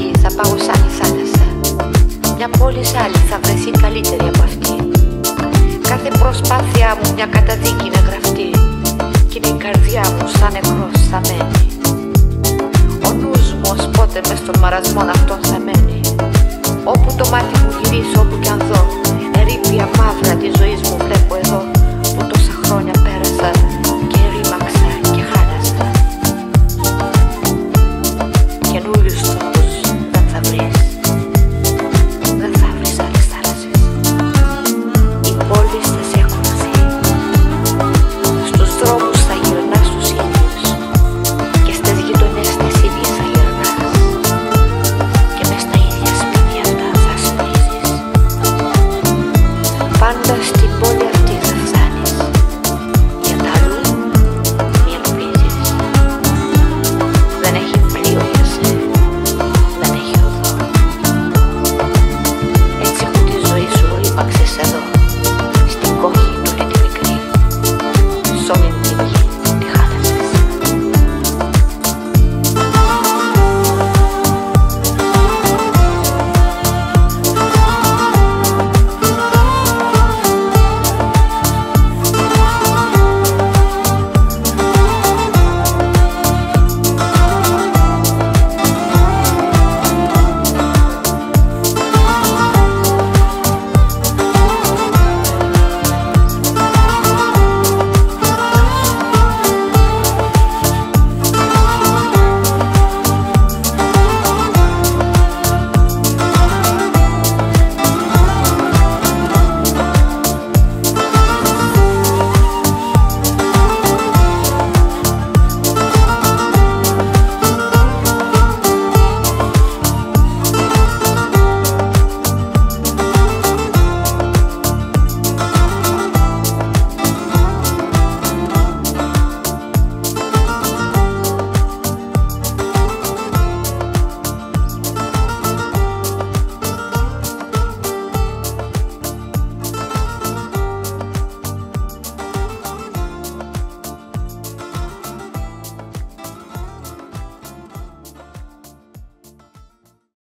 γη θα πάω σαν η θάλασσα. Μια πόλη άλλη θα βρεθεί καλύτερη από αυτή. Κάθε προσπάθειά μου μια καταδίκη είναι γραφτή. Κι είναι η καρδιά μου σαν νεκρός θα μένει. Ο νους μου ως πότε μες στον μαρασμό αυτόν θα μένει. Όπου το μάτι μου γυρίσω, όπου κι αν δω, ερείπια μαύρα της ζωής μου βλέπω εδώ, που τόσα χρόνια πέρασα και ρήμαξα και χάλασα. Καινούριους τρόπους δεν θα βρεις.